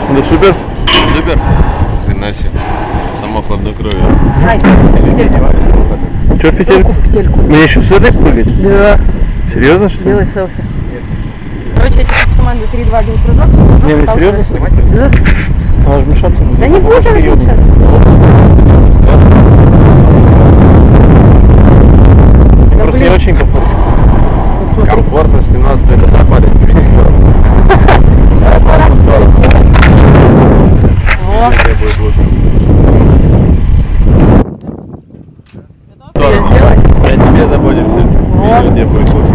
Ну супер. Супер. Хрена себе. Само хладнокровие. Ай, петельку. Че в петельку? В петельку. Мне еще с этой прыгать? Да. Серьезно, что ли? Делай селфи. Короче, я тебе команду 3-2-1 прыжок. Не, ну серьезно? Да. Надо же мешаться. Да не будем мешаться. Мне просто не очень комфортно. Комфортно с 17 лет парень, тебе не скоро. О, Тебе будет лучше. привет, делай. Я тебе заботимся. Вот. Тебе будет лучше.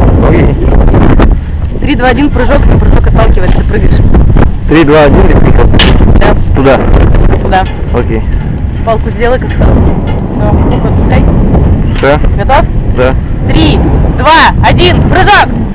3-2-1 прыжок, на прыжок отталкиваешься, прыгаешь. 3, 2, 1 и прыгал. Да. Туда. Туда. Окей. Палку сделай как сам. Все, руку отпускай. Что? Готов? Да. 3, 2, 1, прыжок!